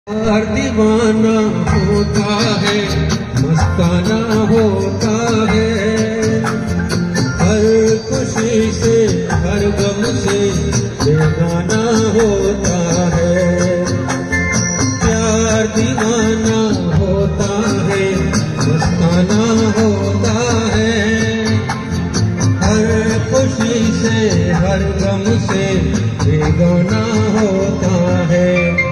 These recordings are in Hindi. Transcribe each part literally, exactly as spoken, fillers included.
हर दीवाना होता है, मस्ताना होता है। हर खुशी से हर गम से बेगाना होता है। प्यार दीवाना होता है, मस्ताना होता है। हर खुशी से हर गम से बेगाना होता है।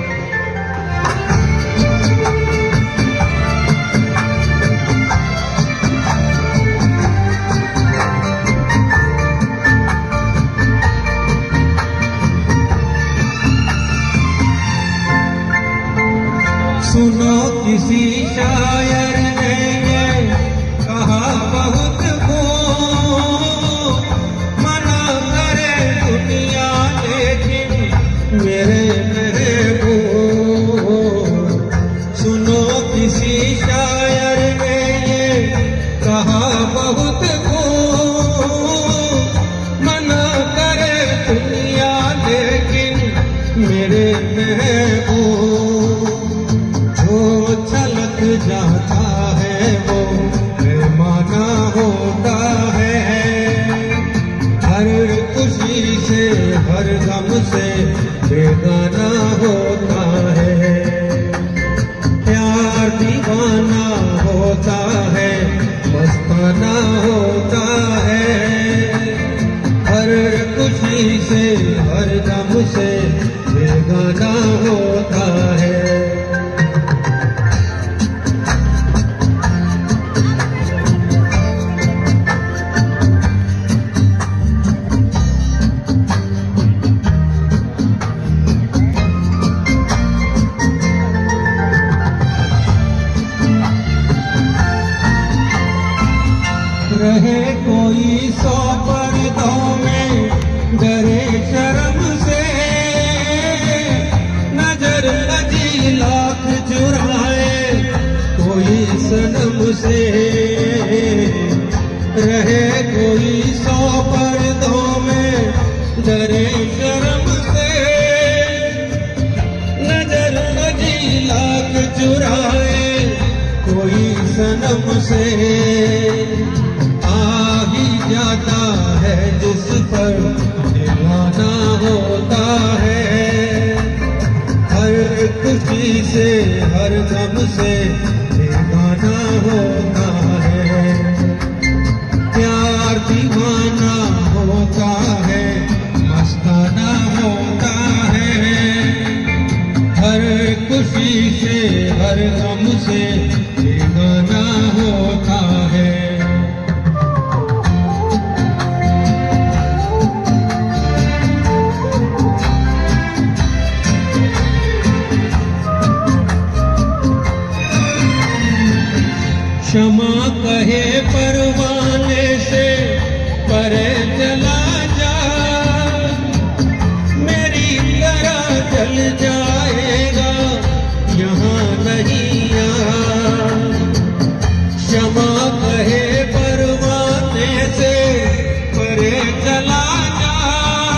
सुनो किसी शायर ने ये कहा बहुत को, मना करे दुनिया लेकिन मेरे महबूब। सुनो किसी शायर ने ये कहा बहुत को, मना करे दुनिया लेकिन मेरे महबूब। जो छलक जाता है वो बेमाना होता है। हर खुशी से हर गम से बेगाना होता है। प्यार दीवाना होता है, मस्ताना होता है। हर खुशी से हर गम से बेगाना होता है। रहे कोई सौ पर्दों में डरे शर्म से, नजर लगी लाख चुराए कोई सनम से। रहे कोई सौ पर्दों में डरे शर्म से, नजर लगी लाख चुराए कोई सनम से। जाता है जिस पर दीवाना होता है। हर खुशी से हर गम से बेगाना होता है। प्यार दीवाना होता है, मस्ताना होता है। हर खुशी से हर गम से बेगाना होता है। क्षमा कहे परवाने से परे चला जा, मेरी तरह जल जाएगा यहाँ नहीं आ। क्षमा कहे परवाने से परे चला जा,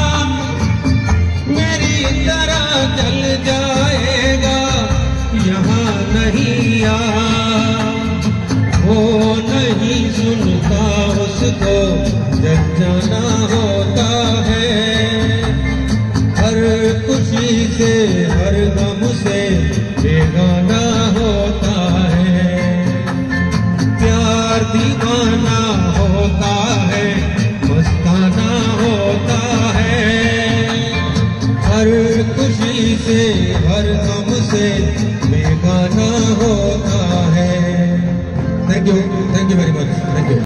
मेरी तरह जल जाएगा यहाँ नहीं आ। वो नहीं सुनता उसको जग जाना होता है। हर खुशी से हर गम से बेगाना होता है। प्यार दीवाना होता है, मस्ताना होता है। हर खुशी से हर गम से बेगाना होता है। Thank you. Thank you very much. Thank you.